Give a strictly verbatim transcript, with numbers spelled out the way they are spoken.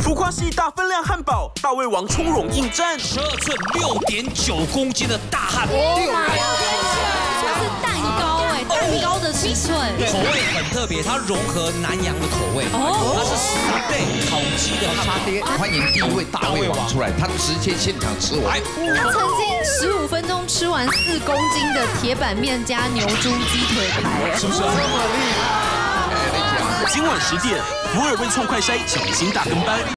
浮夸系大分量汉堡，大胃王从容应战。 十二寸六点九公斤的大汉堡， 哦妈呀！这是蛋糕哎，蛋糕的尺寸。 口味很特别，它融合南洋的口味。哦，它是三倍烤鸡的汉堡。 欢迎第一位大胃王出来，他直接现场吃完。 他曾经十五分钟吃完四公斤的铁板面加牛猪鸡腿排， 是不是这么厉害？ 今晚十点，福尔味创快筛小心大跟班。